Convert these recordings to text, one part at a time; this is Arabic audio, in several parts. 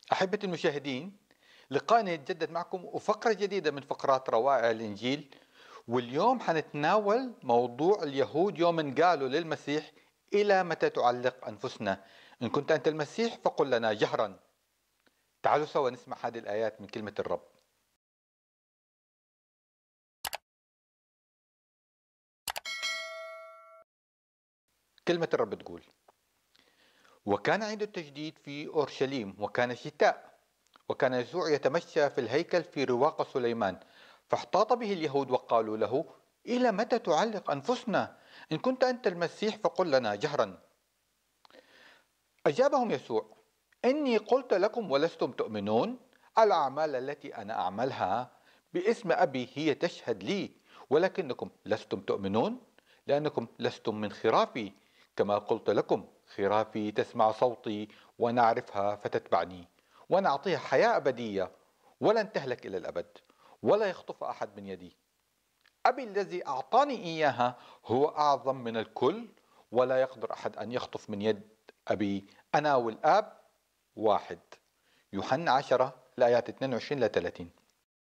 أحبة المشاهدين، لقائنا يتجدد معكم وفقرة جديدة من فقرات روائع الإنجيل. واليوم حنتناول موضوع اليهود يوم قالوا للمسيح: إلى متى تعلق أنفسنا؟ إن كنت أنت المسيح فقل لنا جهرا. تعالوا سوا نسمع هذه الآيات من كلمة الرب. كلمة الرب تقول: وكان عيد التجديد في أورشليم، وكان شتاء، وكان يسوع يتمشى في الهيكل في رواق سليمان، فاحتاط به اليهود وقالوا له: إلى متى تعلق أنفسنا؟ إن كنت أنت المسيح فقل لنا جهرا. أجابهم يسوع: إني قلت لكم ولستم تؤمنون. الأعمال التي أنا أعملها باسم أبي هي تشهد لي، ولكنكم لستم تؤمنون لأنكم لستم من خرافي. كما قلت لكم، خرافي تسمع صوتي ونعرفها فتتبعني، ونعطيها حياة أبدية ولن تهلك إلى الأبد، ولا يخطف أحد من يدي. أبي الذي أعطاني إياها هو أعظم من الكل، ولا يقدر أحد أن يخطف من يد أبي. أنا والآب واحد. يوحنا 10 الآيات 22 ل 30.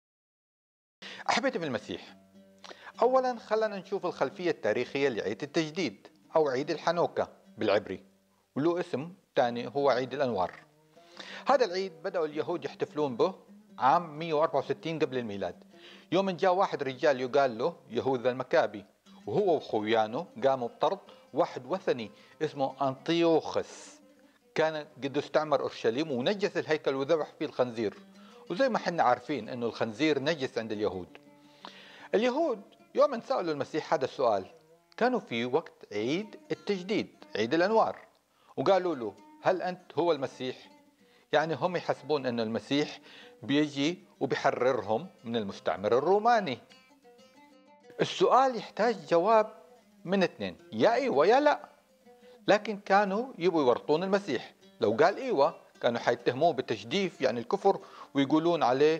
أحبتي في المسيح، أولا خلنا نشوف الخلفية التاريخية لعيد التجديد أو عيد الحنوكة بالعبري، وله اسم ثاني هو عيد الأنوار. هذا العيد بدأوا اليهود يحتفلون به عام 164 قبل الميلاد، يوم جاء واحد رجال يقال له يهوذا المكابي، وهو وخويانه قاموا بطرد واحد وثني اسمه أنطيوخس، كان قد استعمر أورشليم ونجس الهيكل وذبح فيه الخنزير. وزي ما حنا عارفين أنه الخنزير نجس عند اليهود. اليهود يوم سألوا المسيح هذا السؤال كانوا في وقت عيد التجديد، عيد الأنوار، وقالوا له: هل أنت هو المسيح؟ يعني هم يحسبون أن المسيح بيجي وبيحررهم من المستعمر الروماني. السؤال يحتاج جواب من اثنين: يا ايوه يا لا. لكن كانوا يبوا يورطون المسيح. لو قال ايوه كانوا حيتهموه بالتجديف، يعني الكفر، ويقولون عليه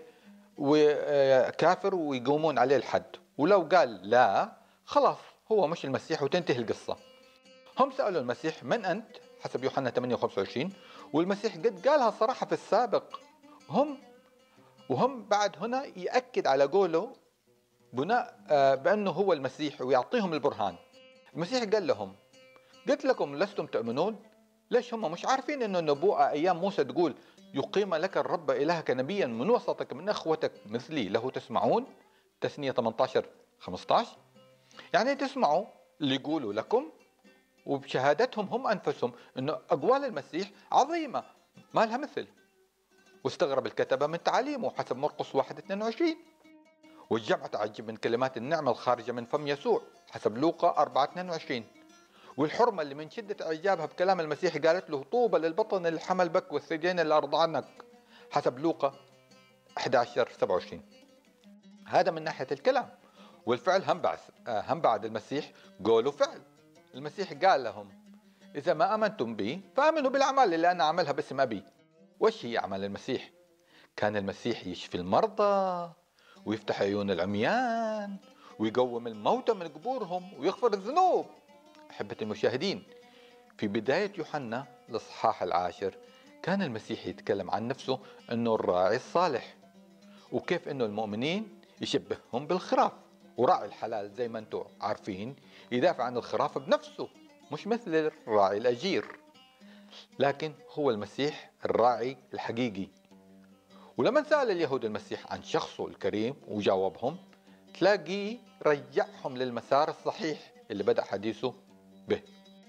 كافر ويقومون عليه الحد. ولو قال لا، خلاص هو مش المسيح وتنتهي القصة. هم سألوا المسيح: من أنت؟ حسب يوحنا 8 و25. والمسيح قد قالها صراحة في السابق. هم بعد هنا يأكد على قوله بناء بأنه هو المسيح ويعطيهم البرهان. المسيح قال لهم: قلت لكم لستم تؤمنون. ليش هم مش عارفين أنه النبوءة أيام موسى تقول: يقيم لك الرب إلهك نبيا من وسطك من أخوتك مثلي له تسمعون؟ تثنية 18 15. يعني تسمعوا اللي يقولوا لكم، وبشهادتهم هم أنفسهم أنه أقوال المسيح عظيمة ما لها مثل. واستغرب الكتبة من تعاليمه حسب مرقس 1:22. والجمع تعجب من كلمات النعمة الخارجة من فم يسوع حسب لوقا 4:22. والحرمة اللي من شدة إعجابها بكلام المسيح قالت له: طوبى للبطن اللي حمل بك والثديين اللي أرضعنك حسب لوقا 11:27. هذا من ناحية الكلام. والفعل هم بعد المسيح قولوا فعل. المسيح قال لهم: إذا ما أمنتم بي فآمنوا بالأعمال اللي أنا أعملها باسم أبي. وش هي أعمال المسيح؟ كان المسيح يشفي المرضى، ويفتح عيون العميان، ويقوم الموتى من قبورهم، ويغفر الذنوب. أحبة المشاهدين، في بداية يوحنا الإصحاح 10 كان المسيح يتكلم عن نفسه أنه الراعي الصالح، وكيف أنه المؤمنين يشبههم بالخراف. وراعي الحلال زي ما أنتم عارفين يدافع عن الخراف بنفسه، مش مثل الراعي الأجير، لكن هو المسيح الراعي الحقيقي. ولما سأل اليهود المسيح عن شخصه الكريم وجاوبهم، تلاقيه رجعهم للمسار الصحيح اللي بدأ حديثه به.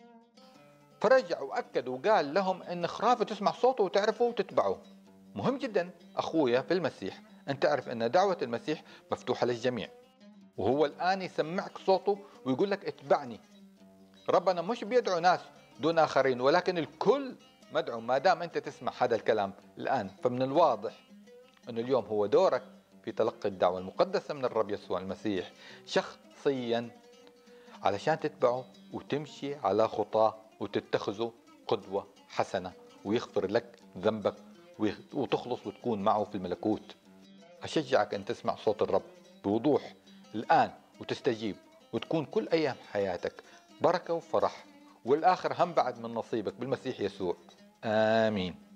فرجع وأكد وقال لهم إن خرافة تسمع صوته وتعرفه وتتبعه. مهم جدا أخويا في المسيح أن تعرف أن دعوة المسيح مفتوحة للجميع، وهو الآن يسمعك صوته ويقول لك: اتبعني. ربنا مش بيدعو ناس دون آخرين، ولكن الكل مدعو ما دام أنت تسمع هذا الكلام الآن. فمن الواضح أن اليوم هو دورك في تلقي الدعوة المقدسة من الرب يسوع المسيح شخصيا، علشان تتبعه وتمشي على خطاه وتتخذه قدوة حسنة، ويغفر لك ذنبك وتخلص وتكون معه في الملكوت. أشجعك أن تسمع صوت الرب بوضوح الآن وتستجيب، وتكون كل أيام حياتك بركة وفرح، والآخر هم بعد من نصيبك بالمسيح يسوع. آمين.